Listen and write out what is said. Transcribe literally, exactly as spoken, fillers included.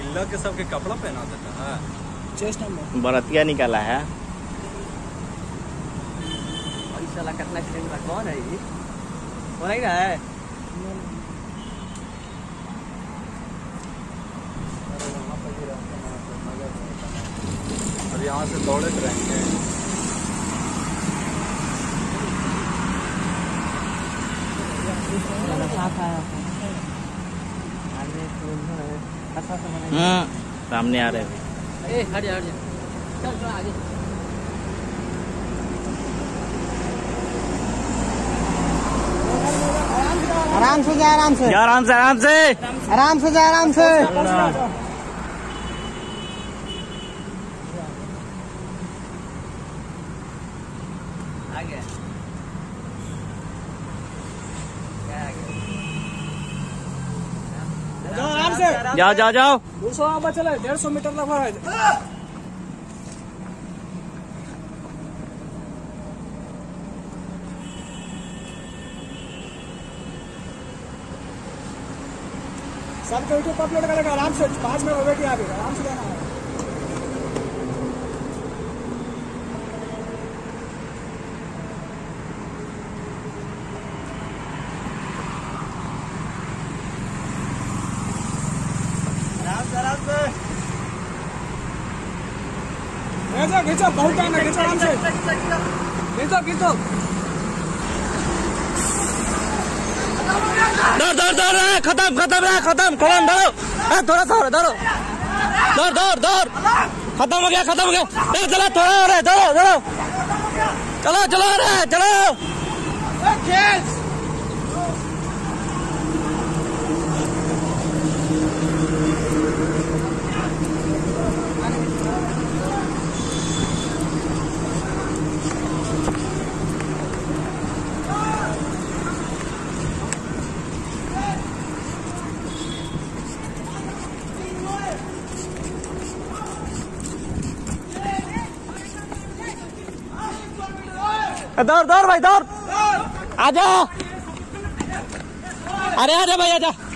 लग के सबके कपड़ा पहना देता है। चेस्ट नंबर बरतिया निकाला है। साला कतला खेल रहा कौन है ये? वो नहीं रहा है। और यहाँ से दौड़े रहेंगे। हम्म सामने आ रहे हैं। ए हट जा हट जा। चल चल आगे। आराम से जा आराम से आराम से आराम से आराम से जा आराम से आगे जाओ आराम से जाओ जाओ जाओ। दो सौ वहाँ चले डेढ़ सौ मीटर लगभग है। सबके यूट्यूब पर अपलोड करेगा आराम से। पाँच मिनट वेट यहाँ पे आराम से जाना है। आराम से खींचो खींचो बहुत टाइम है। खींचो आराम से खींचो खींचो। दौड़ दौड़ दौड़ रहा खत्म खत्म रहा खत्म खत्म दौड़ो। थोड़ा सा हो दौड़ो दौड़ दौड़ दौड़ खत्म हो गया खत्म हो गया। चलो थोड़ा हो रहा है दौड़ो दौड़ो चलो चलो रहे चलो। दौड़ दौड़ भाई दौड़ आजा। अरे आजा भाई आजा।